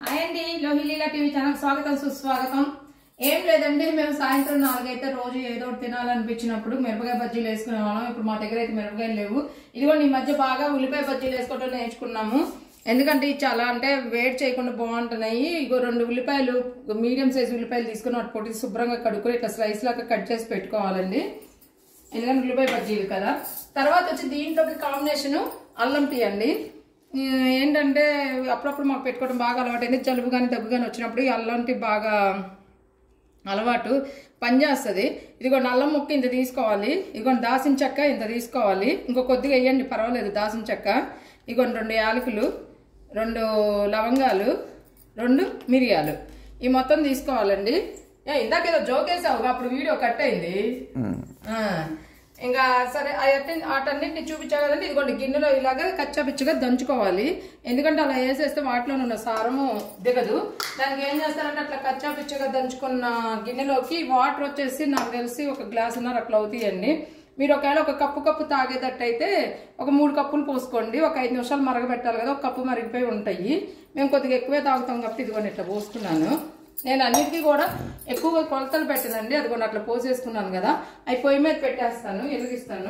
Hi అండి, లోహిలీలా TV channel స్వాగతం సుస్వాగతం. ఏం లేదండి, మేము సాయంత్రం 4 అయితే రోజు ఏదో ఒకటి తినాలనిపించినప్పుడు మిరపకాయ బజ్జీలు వేసుకునే వాళ్ళం. ఇప్పుడు మా దగ్గర అయితే మిరపకాయలు లేవు. ఇదిగో ఈ మధ్య బాగా ఉల్లిపాయ బజ్జీలు వేసుకోవడం నేర్చుకున్నాము. ఎందుకంటే చాలా అంటే వేడి చేయకుండా బాగుంటున్నాయి. ఇగో 2 ఉల్లిపాయలు, మీడియం సైజ్ ఉల్లిపాయలు తీసుకుని వాటి పొట్టి శుభ్రంగా కడుక్కొని ఇట్లా స్లైస్ లాగా కట్ చేసి పెట్టుకోవాలండి. ఎందుకంటే ఉల్లిపాయ బజ్జీలు కదా. తర్వాత వచ్చి దీంట్లోకి కాంబినేషన్ అల్లం టీ అండి. ఏంటంటే అప్పుడప్పుడు మాకు పెట్టుకోవడం బాగా అలవాటైంది. జలుబు కానీ దగ్గు కానీ వచ్చినప్పుడు ఈ అల్లం టీ బాగా అలవాటు పనిచేస్తుంది. ఇదిగో అల్లం ముక్క ఇంత తీసుకోవాలి. ఇదిగో దాసిన చెక్క ఇంత తీసుకోవాలి. ఇంకో కొద్దిగా వేయండి పర్వాలేదు దాసిన చెక్క. ఇదిగో 2 యాలకులు, 2 లవంగాలు, 2 మిరియాలు ఈ మొత్తం తీసుకోవాలండి. ఇందాక ఏదో జోకేసావుగా, అప్పుడు వీడియో కట్ అయింది. ఇంకా సరే వాటన్నిటిని చూపించా కదండి. ఇదిగోండి గిన్నెలో ఇలాగా కచ్చాపిచ్చిగా దంచుకోవాలి. ఎందుకంటే అలా వేసేస్తే వాటిలో ఉన్న సారము దిగదు. దానికి ఏం చేస్తారంటే అట్లా కచ్చాపిచ్చిగా దంచుకున్న గిన్నెలోకి వాటర్ వచ్చేసి నాకు తెలిసి 1 గ్లాసున్నర అట్లా అవుతాయండి. మీరు ఒకవేళ 1 కప్పు తాగేటట్టయితే 3 కప్పులు పోసుకోండి. 5 నిమిషాలు మరగబెట్టాలి కదా, 1 కప్పు మరిగిపోయి ఉంటాయి. మేము కొద్దిగా ఎక్కువే తాగుతాం కాబట్టి ఇదిగోండి ఇట్లా పోసుకున్నాను. నేను అన్నిటికీ కూడా ఎక్కువగా కొలతలు పెట్టనండి. అది కూడా అట్లా పోసేసుకున్నాను కదా, అవి పొయ్యి మీద పెట్టేస్తాను, వెలిగిస్తాను.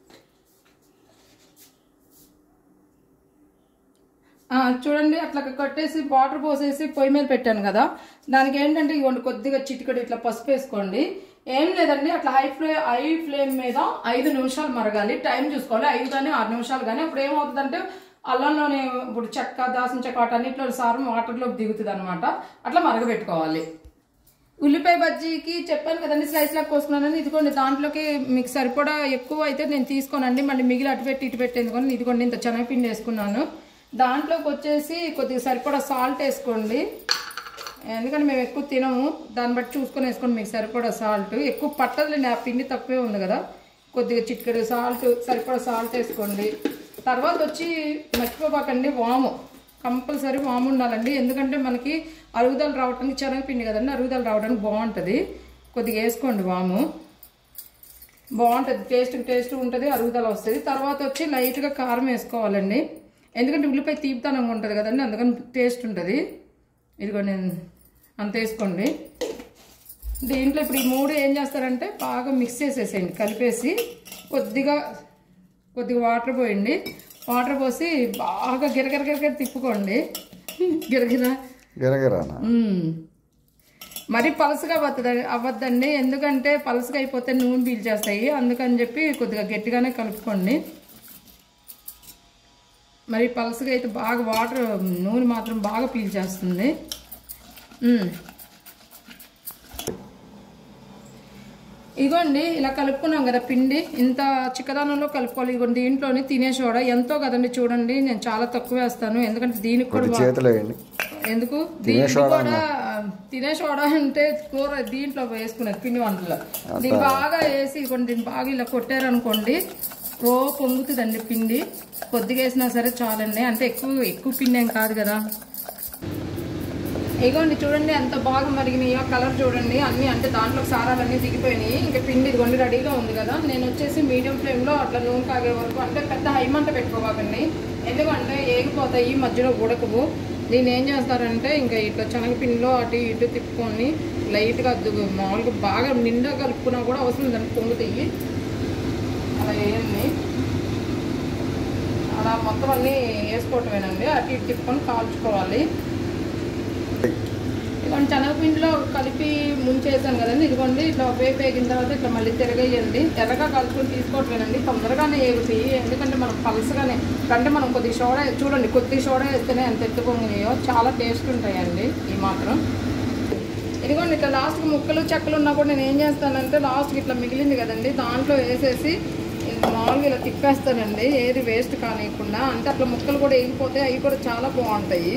చూడండి అట్లా కట్టేసి వాటర్ పోసేసి పొయ్యి మీద పెట్టాను కదా. దానికి ఏంటంటే ఇవ్వండి కొద్దిగా చిటికడు ఇట్లా పసుపు వేసుకోండి. ఏం లేదండి, అట్లా హై ఫ్లేమ్ మీద 5 నిమిషాలు మరగాలి. టైం చూసుకోవాలి, 5 కానీ 6 నిమిషాలు కానీ. అప్పుడు ఏమవుతుందంటే అల్లంలోనే ఇప్పుడు చెక్క, దాసిన చెక్క వాటన్నిటిలో సారం వాటర్లోకి దిగుతుంది అనమాట. అట్లా మరగబెట్టుకోవాలి. ఉల్లిపాయ బజ్జీకి చెప్పాను కదండి స్లైస్ లాగా కోసుకున్నానని. ఇదిగోండి దాంట్లోకి మీకు సరిపడా ఎక్కువ అయితే నేను తీసుకోనండి, మళ్ళీ మిగిలి అటు పెట్టి ఇటు పెట్టి ఎందుకని. ఇదిగోండి ఇంత శనగపిండి వేసుకున్నాను. దాంట్లోకి వచ్చేసి కొద్దిగా సరిపడా సాల్ట్ వేసుకోండి. ఎందుకంటే మేము ఎక్కువ తినము, దాన్ని బట్టి చూసుకొని వేసుకోండి. మీకు సరిపడా సాల్ట్ ఎక్కువ పట్టదులేండి, ఆ పిండి తక్కువే ఉంది కదా. కొద్దిగా చిటికెడు సాల్ట్, సరిపడా సాల్ట్ వేసుకోండి. తర్వాత వచ్చి మర్చిపోబాకండి వాము, కంపల్సరీ వాము ఉండాలండి. ఎందుకంటే మనకి అరుగుదల రావడానికి శనగపిండి కదండి, అరుగుదల రావడానికి బాగుంటుంది. కొద్దిగా వేసుకోండి వాము, బాగుంటుంది. టేస్ట్ ఉంటుంది, అరుగుదల వస్తుంది. తర్వాత వచ్చి లైట్గా కారం వేసుకోవాలండి. ఎందుకంటే ఉల్లిపాయ తీపితనంగా ఉంటుంది కదండి, అందుకని టేస్ట్ ఉంటుంది. ఇదిగో నేను అంత వేసుకోండి. దీంట్లో ఇప్పుడు ఈ 3 ఏం చేస్తారంటే బాగా మిక్స్ చేసేసేయండి, కలిపేసి కొద్దిగా వాటర్ పోయండి. వాటర్ పోసి బాగా గిరగిర తిప్పుకోండి. గిరగిర మరి పలసగా అవ్వద్దండి, ఎందుకంటే పలసగా అయిపోతే నూనె పీల్చేస్తాయి. అందుకని చెప్పి కొద్దిగా గట్టిగానే కలుపుకోండి. మరి పలసగా అయితే బాగా నూనె మాత్రం బాగా పీల్చేస్తుంది. ఇదిగోండి ఇలా కలుపుకున్నాం కదా పిండి, ఇంత చిక్కదనంలో కలుపుకోవాలి. ఇదిగోండి దీంట్లోని తినే సోడా ఎంతో కదండి, చూడండి నేను చాలా తక్కువ వేస్తాను. ఎందుకంటే దీనికి కూడా ఎందుకు దీనికి కూడా తినే సోడా అంటే కూర దీంట్లో వేసుకునేది పిండి వంటలో. దీన్ని బాగా వేసి ఇదిగోండి దీన్ని బాగా ఇలా కొట్టారనుకోండి పొంగుతుందండి పిండి. కొద్దిగా వేసినా సరే చాలండి, అంటే ఎక్కువ పిండి ఏం కాదు కదా. ఇదిగోండి చూడండి ఎంత బాగా మరిగినాయో, కలర్ చూడండి అన్ని, అంటే దాంట్లో సారాలన్నీ దిగిపోయినాయి. ఇంకా పిండి ఇదిగోండి రెడీగా ఉంది కదా. నేను వచ్చేసి మీడియం ఫ్లేమ్లో అట్లా నూనె కాగే వరకు, అంటే పెద్ద హై మంట పెట్టుకోకండి, ఎందుకంటే ఏగిపోతాయి మధ్యలో ఉడకవు. దీన్ని ఏం చేస్తారంటే ఇంకా ఇట్లా శనగపిండిలో అటు ఇటు తిప్పుకొని లైట్గా మామూలుగా బాగా నిండా కలుపుకున్నా కూడా అవసరం దానికి పొంగుతాయి. అలా వేయండి, అలా మొత్తం అన్నీ వేసుకోవటమేనండి. అటు ఇటు తిప్పుకొని కాల్చుకోవాలి. ఇదిగోండి శనగపిండిలో కలిపి ముంచేసాను కదండి. ఇదిగోండి ఇట్లా వేపు వేగిన తర్వాత ఇట్లా మళ్ళీ తిరగేయండి. ఎర్రగా కలుపుకొని తీసుకోవటమేనండి, తొందరగానే ఏగుతాయి. ఎందుకంటే మనం పలసగానే అంటే మనం కొద్దిగా సోడా చూడండి, కొద్దిగా సోడా వేస్తేనే ఎంత ఎత్తుకొంగినాయో, చాలా టేస్ట్ ఉంటాయండి ఈ మాత్రం. ఇదిగోండి ఇట్లా లాస్ట్కి ముక్కలు చెక్కలు ఉన్నా కూడా నేను ఏం చేస్తానంటే లాస్ట్కి ఇట్లా మిగిలింది కదండి దాంట్లో వేసేసి మామూలుగా ఇలా తిప్పేస్తానండి, ఏది వేస్ట్ కానియకుండా. అంటే అట్లా ముక్కలు కూడా వేగిపోతాయి, అవి కూడా చాలా బాగుంటాయి.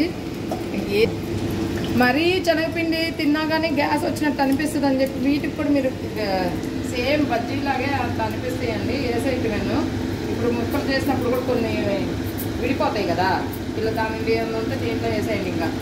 మరీ శనగపిండి తిన్నా కానీ గ్యాస్ వచ్చినట్టు అనిపిస్తుంది అని చెప్పి వీటికి కూడా మీరు సేమ్ బజ్జీలాగే అట్లా అనిపిస్తాయండి. వేసేయటమేను ఇప్పుడు ముక్కలు చేసినప్పుడు కూడా కొన్ని విడిపోతాయి కదా, ఇలా దాని ఏమంటే దీంట్లో వేసేయండి. ఇంకా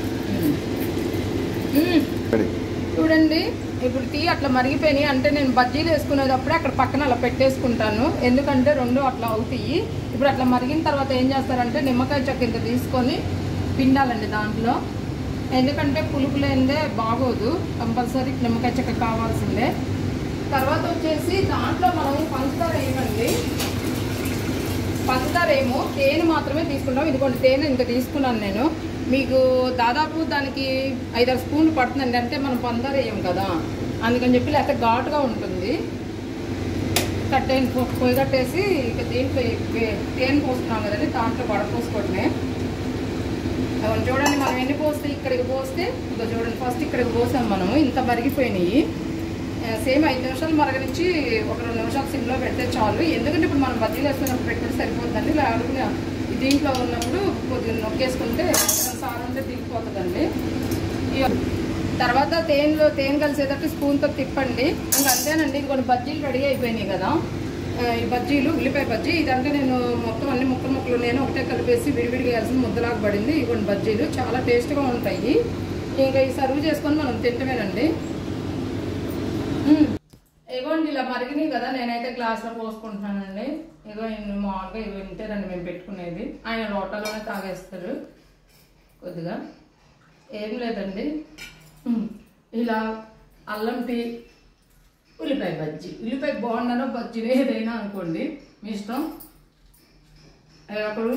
చూడండి ఇప్పుడు టీ అట్లా మరిగిపోయినాయి. అంటే నేను బజ్జీలు వేసుకునేటప్పుడే అక్కడ పక్కన అలా పెట్టేసుకుంటాను, ఎందుకంటే 2 అట్లా అవుతాయి. ఇప్పుడు అట్లా మరిగిన తర్వాత ఏం చేస్తారంటే నిమ్మకాయ చెక్క ఇంత తీసుకొని పిండాలండి దాంట్లో. ఎందుకంటే పులుపు లేనిదే బాగోదు, కంపల్సరీ నిమ్మకాయ చెక్క కావాల్సిందే. తర్వాత వచ్చేసి దాంట్లో మనం పంచదార వేయమండి, పంచదార ఏమో తేనె మాత్రమే తీసుకుంటాం. ఇదిగోండి తేనె ఇంత తీసుకున్నాను నేను. మీకు దాదాపు దానికి 5-6 స్పూన్లు పడుతుందండి, అంటే మనం పంచదార వేయం కదా అందుకని చెప్పి, లేకపోతే ఘాటుగా ఉంటుంది. పొయ్యి కట్టేసి ఇక దీంట్లో తేనె పోస్తున్నాం కదండి, దాంట్లో వడపోసుకోవడమే. చూడండి మనం ఎన్ని పోస్తే ఇక్కడికి పోస్తే ఇంకా చూడండి, ఫస్ట్ ఇక్కడికి పోసాం మనము, ఇంత మరిగిపోయినాయి. సేమ్ 5 నిమిషాలు మరగనిచ్చి ఒక 2 నిమిషాలు సిమ్లో పెడితే చాలు. ఎందుకంటే ఇప్పుడు మనం బజ్జీలు వేసుకున్నప్పుడు పెడితే సరిపోతుందండి, లేకపోతే దీంట్లో ఉన్నప్పుడు కొద్దిగా నొక్కేసుకుంటే సార్ ఉంటే దిగిపోతుందండి. తర్వాత తేనె కలిసేటట్టు స్పూన్తో తిప్పండి. ఇంకా అంతేనండి. ఇది కొన్ని బజ్జీలు రెడీ అయిపోయినాయి కదా, ఈ బజ్జీలు ఉల్లిపాయ బజ్జీ. ఇదంటే నేను మొత్తం అన్ని ముక్కలు నేను ఒకటే కలిపేసి విడివిడిగా వేయాల్సిన ముద్దలాగా పడింది. ఈ కొన్ని బజ్జీలు చాలా టేస్ట్గా ఉంటాయి. ఇంకా ఈ సర్వ్ చేసుకొని మనం తింటమేనండి. ఇగోండి ఇలా మరిగినాయి కదా, నేనైతే గ్లాస్లో పోసుకుంటున్నానండి. ఇగో మామూలుగా ఇవి ఇంతేనండి మేము పెట్టుకునేది. ఆయన లోటాలోనే తాగేస్తారు కొద్దిగా, ఏం లేదండి. ఇలా అల్లం టీ, ఉల్లిపాయ బజ్జీ, ఉల్లిపాయ బాగుండనో బజ్జీలు ఏదైనా అనుకోండి మీ ఇష్టం. ఒకరు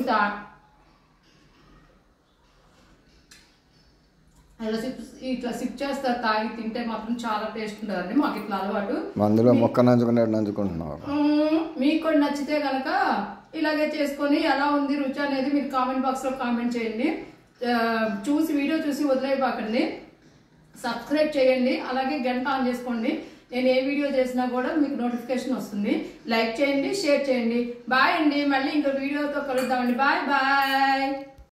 ఇట్లా సిప్ చేస్తారు, తాగి తింటే మాత్రం చాలా టేస్ట్ ఉంటుందండి. మాకు ఇట్లా అలవాటు. అందులో మొక్క నంచుకుంటున్నారు. మీకు కూడా నచ్చితే కనుక ఇలాగే చేసుకొని ఎలా ఉంది రుచి అనేది మీరు కామెంట్ బాక్స్లో కామెంట్ చేయండి. వీడియో చూసి వదిలేయబాకండి, సబ్స్క్రైబ్ చేయండి, అలాగే గంట ఆన్ చేసుకోండి. నేను ఏ వీడియో చేసినా కూడా మీకు నోటిఫికేషన్ వస్తుంది. లైక్ చేయండి, షేర్ చేయండి. బాయ్ అండి, మళ్ళీ ఇంకో వీడియోతో కలుద్దామండి. Bye bye.